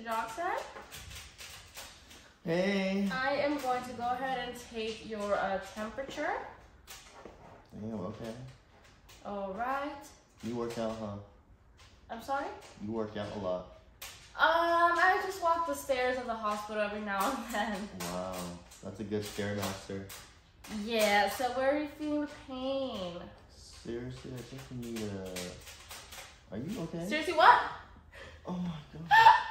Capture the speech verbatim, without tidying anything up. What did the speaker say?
Johnson. Hey. I am going to go ahead and take your uh, temperature. Damn, okay. All right. You work out, huh? I'm sorry? You work out a lot. Um, I just walk the stairs of the hospital every now and then. Wow, that's a good stairmaster. Yeah, so where are you feeling the pain? Seriously, I think you need a... Are you okay? Seriously, what? Oh my god.